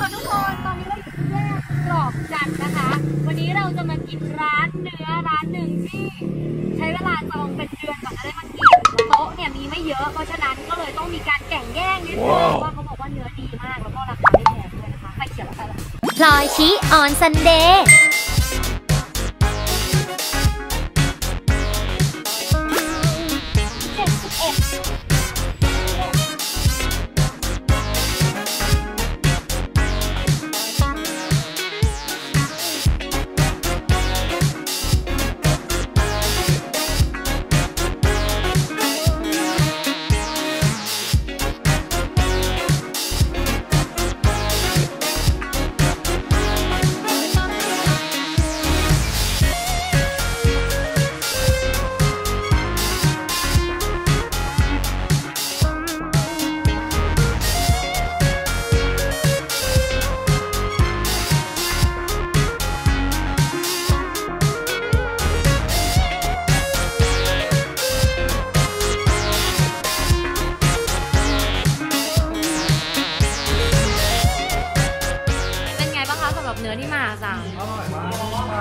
ทุกคนตอนนี้เราอยู่ที่แยกกรอกจันทร์นะคะวันนี้เราจะมากินร้านเนื้อร้านหนึ่งที่ใช้เวลาจองเป็นเดือนกว่าจะได้มากินโต๊ะเนี่ยมีไม่เยอะเพราะฉะนั้นก็เลยต้องมีการแข่งแย่งนิดนึงว่าเขาบอกว่าเนื้อดีมากแล้วก็ราคาไม่แพงด้วยนะคะใครเขียนอะไรพลอยชี้ออนซันเดย์เนื้อที่มาสั่งอร่อยมาก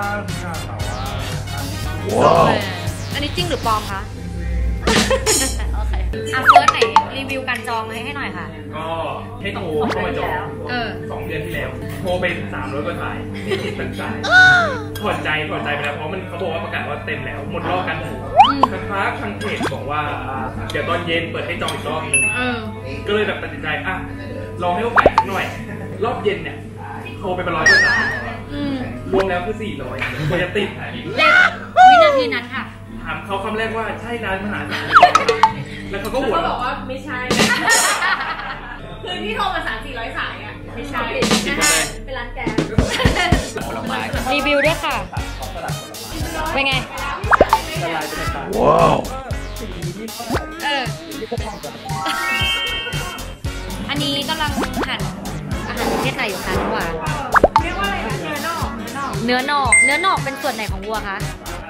ว้าวอันนี้จริงหรือปลอมคะโอเคอ่ะเฟิร์สไหนรีวิวการจองให้หน่อยค่ะก็ให้โทรเข้ามาจอง2 เดือนที่แล้วโทรไป300 กว่าสายไม่ติดเป็นสายถอดใจไปแล้วเพราะมันเขาบอกว่าประกาศว่าเต็มแล้วหมดรอบกันทางเพจบอกว่าเดี๋ยวตอนเย็นเปิดให้จองอีกรอบนึงก็เลยแบบตัดสินใจลองให้โอกาสหน่อยรอบเย็นเนี่ยโทรไปเป็น100 กว่าสายรวมแล้วคือ400กว่าจะติดวินาทีนั้นค่ะถามเขาคำแรกว่าใช่ร้านมหาศาลแล้วเขาก็บอกว่าไม่ใช่คือที่โทรมา300-400 สายอ่ะไม่ใช่เป็นร้านแกรีวิวด้วยค่ะเป็นไงว้าวอันนี้กำลังหั่นอาหารประเภทไหนอยู่คะน้องหวานเรียกว่าอะไรคะเนื้อนอกเป็นส่วนไหนของวัวคะ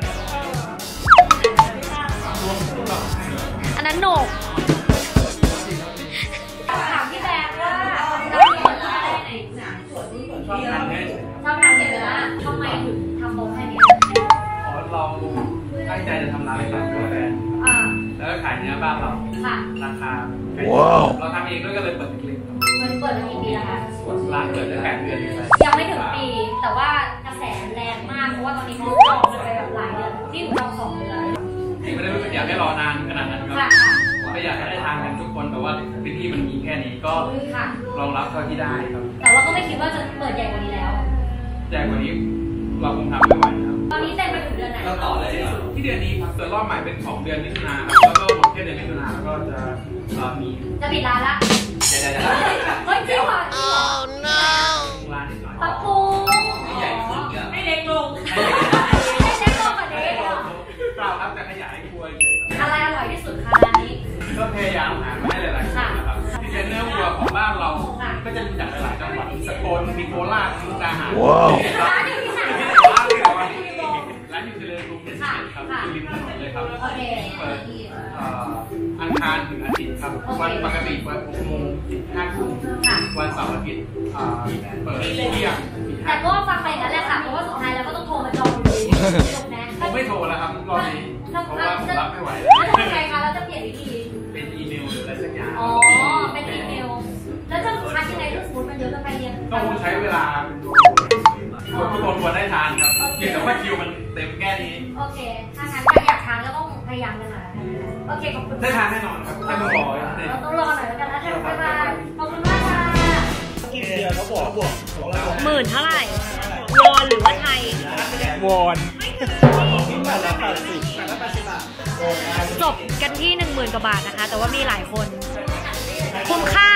อันนั้นโหนกถามพี่แบงว่าเราเปิดร้านอะไรไหนชอบทานเนื้อทำไมถึงทำโบแค่นี้เราตั้งใจจะทำร้านขายกาแฟแล้วก็ขายเนื้อบ้านเราราคาเราทำเองด้วยก็เลยเปิดคลินิกมันเปิดมากี่ปีแล้วคะร้านเปิดได้8 เดือนยังไม่ถึงปีแต่ว่ากระแสแรงมากเพราะว่าตอนนี้เขาจองกันไปแบบหลายเดือนที่หนูจอง2 เดือนที่ไม่ได้อยากให้รอนานขนาดนั้นครับก็อยากให้ได้ทานกันทุกคนแต่ว่าพื้นที่มันมีแค่นี้ก็รองรับเท่าที่ได้ครับแต่ว่าก็ไม่คิดว่าจะเปิดใหญ่กว่านี้แล้วใหญ่กว่านี้เราคงทำไม่ไหวครับตอนนี้เต็มไปถึงเดือนไหนเราต่อเลยที่เดือนนี้ครับส่วนรอบใหม่เป็น2 เดือนมิถุนายนแล้วก็หมดแค่เดือนมิถุนายนแล้วก็มีจะปิดร้านละเฮ้ยจริงเหรอร้านนิดหน่อยปรับปรุงไม่ใหญ่ขึ้นไม่เล็กลงกว่านี้เปล่าครับแต่ขยายครัวอะไรอร่อยที่สุดคะร้านนี้ก็พยายามหามาให้หลายๆอย่างนะครับที่เป็นเนื้อวัวของบ้านเราก็จะมีจากหลายๆจังหวัดสกลมีโคราชมุกดาหารร้านอยู่ที่ไหนร้านอยู่ที่เลยกรุงเทพครับอยู่ริมถนนเลยครับเปิดอังคารถึงอาทิตย์ครับวันปกติเปิด6 โมงถึง5 ทุ่มวันเสาร์อาทิตย์เปิดเที่ยงแต่ก็ฟังไปอย่างนั้นแหละค่ะเพราะว่าสุดท้ายแล้วก็ต้องโทรมาจองอยู่ดีผมไม่โทรแล้วครับรอบนี้เพราะว่าผมรับไม่ไหวแล้วทำไงคะเราจะเปลี่ยนวิธีเป็นอีเมลหรืออะไรสักอย่างเป็นอีเมลแล้วจะคัดยังไงถ้าสมมติมันเยอะเกินไปเนี่ยต้องใช้เวลาทุกคนควรได้ทานครับเพียงแต่ว่าคิวมันเต็มแค่นี้โอเคถ้างั้นอยากทานก็ต้องพยายามกันหน่อยโอเคขอบคุณได้ทานแน่นอนครับถ้าไม่รอเราต้องรอหน่อยแล้วกันนะบ๊ายบายขอบคุณมากค่ะเขาบอก 10,000เท่าไหร่วอนหรือว่าไทยวอนจบกันที่10,000 กว่าบาทนะคะแต่ว่ามีหลายคนคุ้มค่า